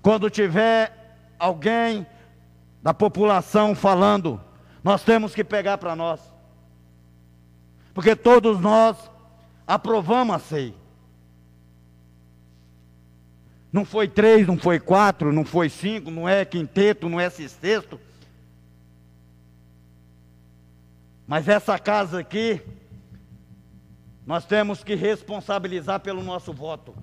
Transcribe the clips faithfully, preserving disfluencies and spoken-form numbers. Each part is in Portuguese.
quando tiver alguém da população falando, nós temos que pegar para nós. Porque todos nós aprovamos a C E I. Não foi três, não foi quatro, não foi cinco, não é quinteto, não é sexteto. Mas essa casa aqui, nós temos que responsabilizar pelo nosso voto.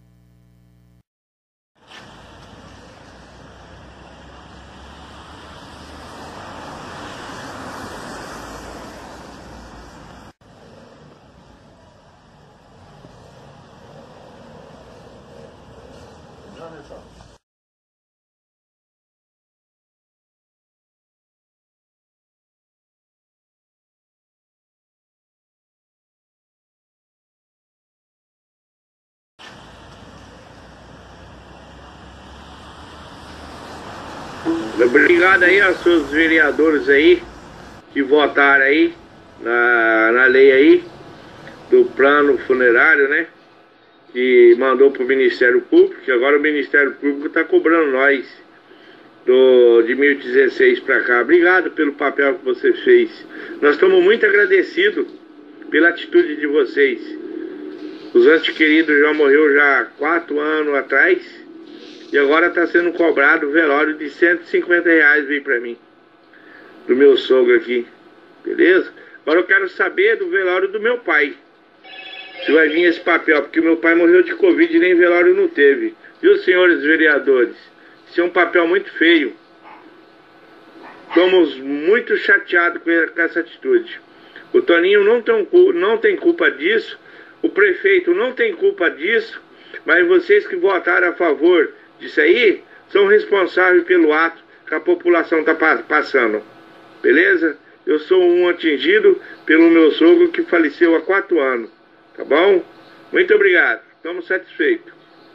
Obrigado aí aos seus vereadores aí que votaram aí na, na lei aí do plano funerário, né? Que mandou pro Ministério Público, que agora o Ministério Público tá cobrando nós do, de dois mil e dezesseis para cá. Obrigado pelo papel que você fez. Nós estamos muito agradecidos pela atitude de vocês. Os entes queridos já morreu já há quatro anos atrás. E agora está sendo cobrado o velório de cento e cinquenta reais, veio para mim. Do meu sogro aqui. Beleza? Agora eu quero saber do velório do meu pai. Se vai vir esse papel, porque meu pai morreu de Covid e nem velório não teve. Viu, senhores vereadores? Isso é um papel muito feio. Estamos muito chateados com essa atitude. O Toninho não tem, não tem culpa disso. O prefeito não tem culpa disso. Mas vocês que votaram a favor disso aí, são responsáveis pelo ato que a população está passando. Beleza? Eu sou um atingido pelo meu sogro que faleceu há quatro anos. Tá bom? Muito obrigado. Estamos satisfeitos.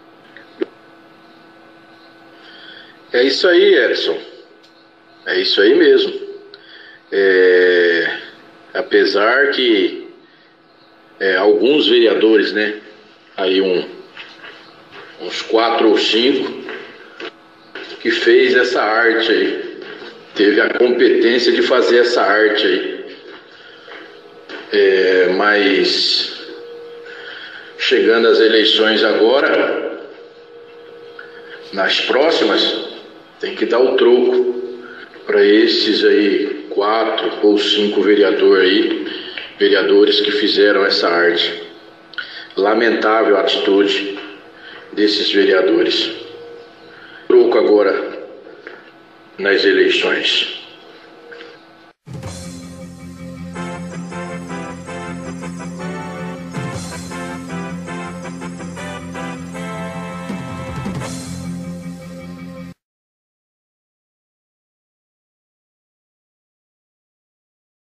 É isso aí, Edson. É isso aí mesmo. É... Apesar que é, alguns vereadores, né? Aí um... uns quatro ou cinco, que fez essa arte aí, teve a competência de fazer essa arte aí, é, mas chegando às eleições agora, nas próximas, tem que dar o troco para esses aí, quatro ou cinco vereadores aí, vereadores que fizeram essa arte. Lamentável a atitude desses vereadores. Troco agora nas eleições.